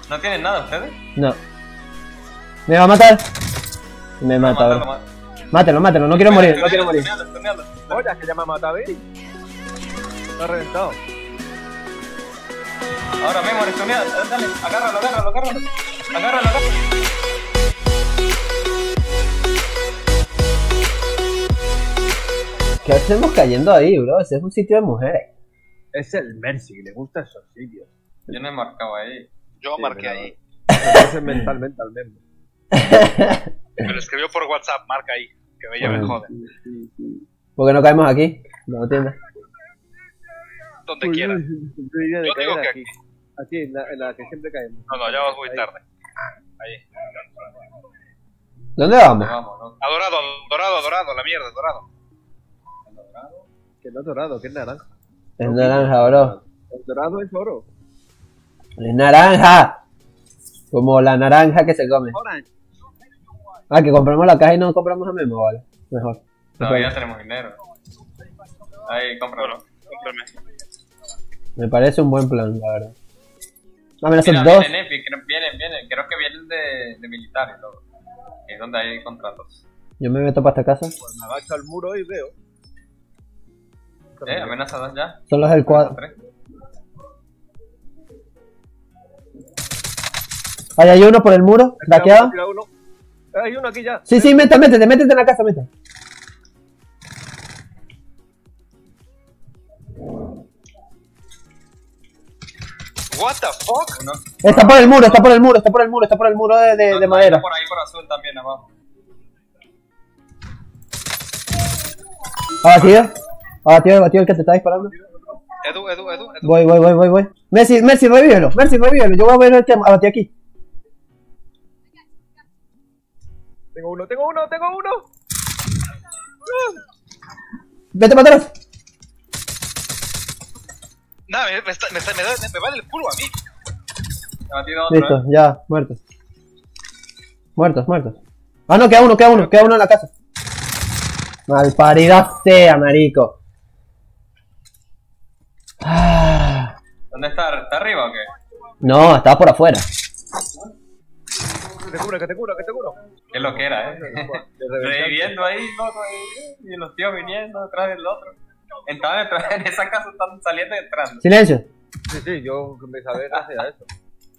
¿No tienen nada ustedes? No. Me va a matar. Me mata, bro. Mátelo, mátelo, no quiero morir, no quiero morir. Oye, es que ya me ha matado, ¿eh? Me ha reventado. Ahora mismo, restuneado, dale, agárralo. Agárralo. ¿Qué hacemos cayendo ahí, bro? Ese es un sitio de mujeres. Es el Mercy, que le gusta esos sitios. Yo no he marcado ahí. Yo marqué ahí. Es mentalmente al mismo. Me lo escribió por WhatsApp, marca ahí. Que me llame joder. ¿Por qué no caemos aquí? No entiendo. Donde quieras. Yo digo que aquí. Aquí, en la que siempre caemos. No, ya vas muy tarde. Ahí. ¿Dónde vamos? Vamos, ¿no? A dorado, la mierda, dorado. Que no es dorado, que es naranja. Es naranja, bro. El dorado es oro. Es naranja. Como la naranja que se come. Orange. Ah, que compramos la caja y no compramos a Memo, vale. Mejor. Todavía tenemos dinero. Ahí, cómpralo. Cómprame. Me parece un buen plan, la verdad. Ah, mira, son Mira, dos. vienen, vienen. Creo que vienen de militares, luego. Es donde hay contratos. Yo me meto para esta casa. Pues me agacho al muro y veo. Amenazados ya. Son los del cuadro. Ahí hay uno por el muro, daqueado. Hay uno aquí ya. Sí, métete en la casa, métete. What the fuck? Uno. Está por el muro de madera. Por ahí, por azul también, abajo. Abatido el que te está disparando. Edu. Voy. Messi, revívelo. Yo voy a ver el que abatí aquí. Tengo uno. Vete para atrás. Nada, me va del culo a mí. He batido otro. Listo, ya, muertos. Ah, no, queda uno en la casa. Malparida sea, marico. ¿Dónde está? ¿Está arriba o qué? No, estaba por afuera. Que te curo. Qué lo que era, reviviendo ahí, loco, y los tíos viniendo detrás del otro. En esa casa están saliendo y entrando. Silencio. Sí, yo me sabía que hacía eso.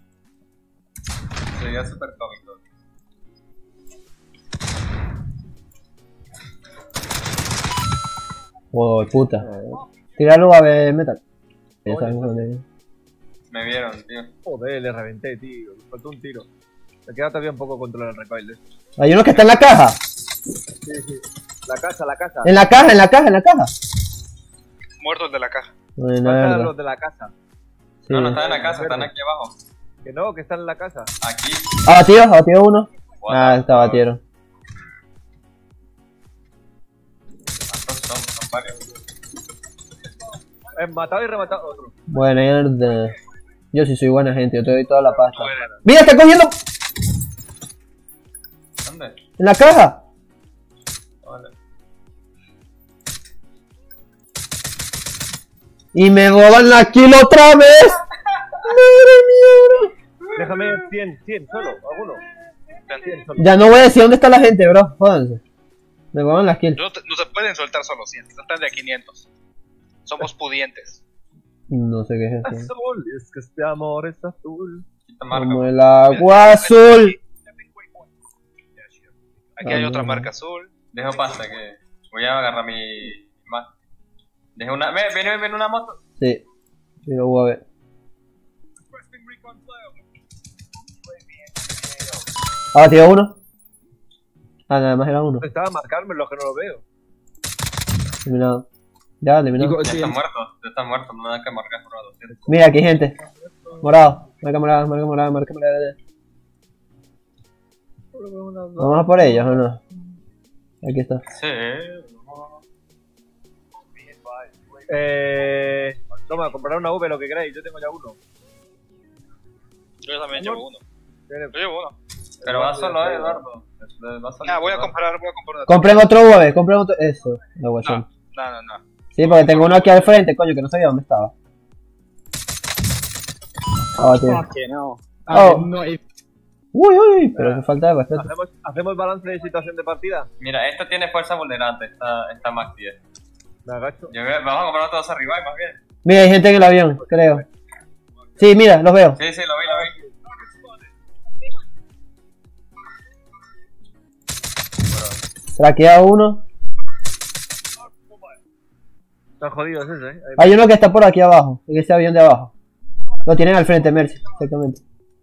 Sería súper cómico. Oh, puta. Tíralo a ver metal. Ya sabemos dónde viene. Me vieron, tío. Joder, le reventé, tío. Me faltó un tiro. Me queda todavía un poco controlar el recoil. Hay uno que está en la caja. Sí. La casa. En la caja. Muertos de la caja. Bueno, Faltan los de la casa. sí. No están en la casa, están aquí abajo. Que no, que están en la casa. Aquí. Abatido uno. What Está batieron. Son varios. He matado y rematado otro. Buena, yo sí soy buena gente, yo te doy toda la pasta. Bueno. ¡Mira, está cogiendo! ¿Dónde? ¡En la caja! Vale. ¡Y me roban la kill otra vez! ¡Madre mía, Déjame 100 solo, alguno. 100 solo. Ya no voy a decir dónde está la gente, bro. Jódanse. Me roban las kills. No se pueden soltar solo 100, saltan de a 500. Somos pudientes. No sé qué es eso. Azul, es que este amor es azul. Esta marca. Como el agua azul. Aquí hay otra marca azul. Dejo pasta que voy a agarrar mi más. Dejo una. Ven una moto. Sí. Sí, lo voy a ver. Abatido uno. Ah, nada más era uno. Estaba a marcarme los que no lo veo. Eliminado. Ya, eliminado. Ya están muertos, no hay que marcar por 200. Mira, aquí hay gente. Morado. Marca morada. ¿Vamos a por ellos o no? Aquí está. Sí. Toma, comprar una V, lo que queráis, yo tengo ya uno. Yo también llevo uno. Yo llevo uno. Pero va solo, Eduardo. Va solo. Voy a comprar una. Compren otro UAV, compren otro. Eso, la guachón. No. Sí, porque tengo uno aquí al frente, coño, que no sabía dónde estaba. Abatido. Oh. No hay... Uy, pero que falta de respeto. ¿Hacemos balance de situación de partida? Mira, esto tiene fuerza vulnerante, está Max 10. Me agacho. Vamos a comprar todos arriba y más bien. Mira, hay gente en el avión, creo. Sí, mira, los veo. Sí, lo vi. Traquea uno. Están jodidos ese, Ahí Hay uno que está por aquí abajo, en ese avión de abajo. Lo tienen al frente, Mercy, exactamente.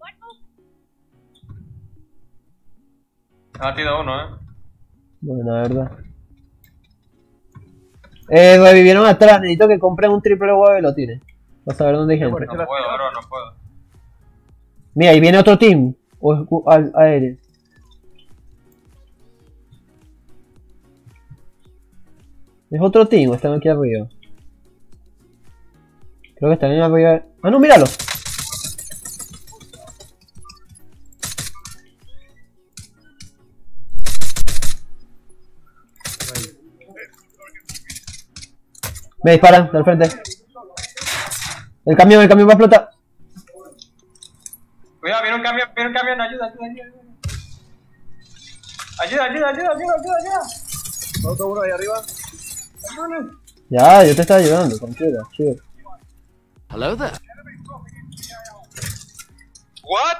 Ha batido uno, Bueno, la verdad. Revivieron atrás, necesito que compren un triple huevo y lo tiren. Vas a ver dónde hay gente. No puedo, bro, no puedo. Mira, ahí viene otro team. O es aéreo. ¿Es otro team o están aquí arriba? Creo que están ahí arriba. ¡Ah, no, míralo! Me disparan del frente. El camión va a explotar. Cuidado, viene un camión, ayuda. Ayuda. ¿Otro uno ahí arriba? Ya, yo te estaba ayudando, tranquilo, chido. Hello there. What?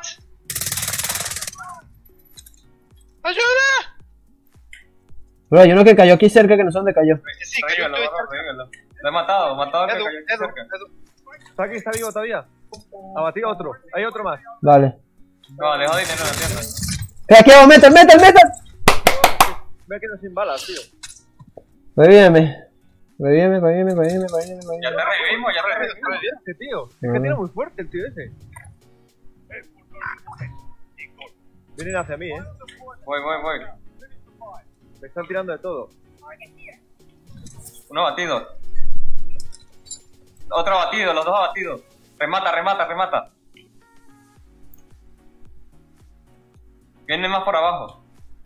¡Ayuda! Bro, hay uno que cayó aquí cerca que no sé dónde cayó. Sí, que yo estoy... Lo he matado al que cayó aquí cerca. Está aquí, está vivo todavía. Abatido otro. Hay otro más. Vale. No, dejó dinero en la tienda. ¡Craqueo! ¡Metal! Me he quedado sin balas, tío. Revíveme. Ya te revivimos. Este tío. Es que tira muy fuerte el tío ese. Vienen hacia mí, Voy. Me están tirando de todo. Uno abatido. Otro abatido, los dos abatidos. Remata. Vienen más por abajo.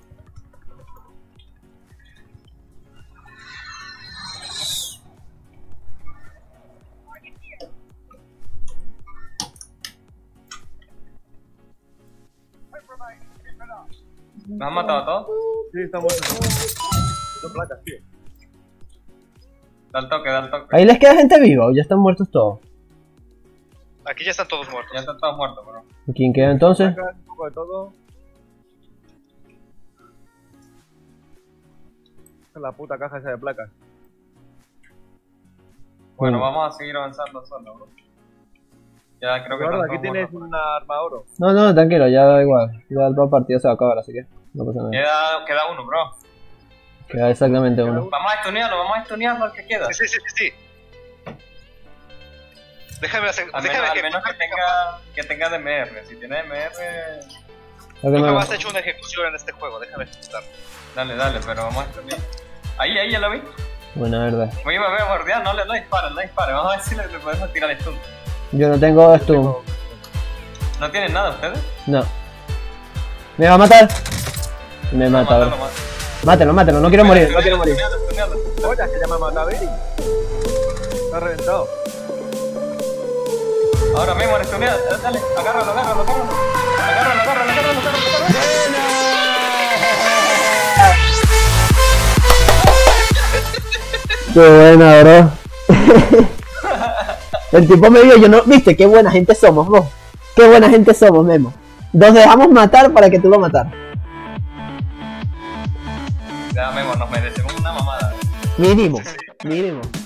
¿Me han matado a todos? Sí, están muertos. Son placas, tío. Da el toque. ¿Ahí les queda gente viva o ya están muertos todos? Aquí ya están todos muertos. Ya están todos muertos, bro. ¿Y quién queda entonces? Placas, un poco de todo. La puta caja esa de placas. Bueno, vamos a seguir avanzando solo, bro. Ya creo que Gordo, están aquí todos tienes muertos. una arma oro. No, tranquilo, ya da igual. Ya el partido se va a acabar, así que no pasa nada. Queda uno, bro. Queda exactamente uno. Vamos a estunearlo al que queda. Sí. Déjame hacer... Al menos que tenga DMR. Si tiene DMR... Nunca más he hecho una ejecución en este juego, déjame estar. Dale, pero vamos a estunear. Ahí ya lo vi. Buena verdad. Voy a bordear, no disparen. Vamos a ver si le podemos tirar stun. Yo no tengo stun. ¿No tienen nada ustedes? No. ¿Me va a matar? Me mata, bro. Mátelo, no quiero morir, Estunearlo. Oye, se llama Mataveri. Está reventado. Ahora mismo, estunear. Dale, agárralo. Qué buena, bro. El tipo me vio, yo no... ¿Viste? Qué buena gente somos, vos. Qué buena gente somos, Memo. Nos dejamos matar para que tú lo mataras. Ya, Memo, nos merecemos una mamada. Mínimo.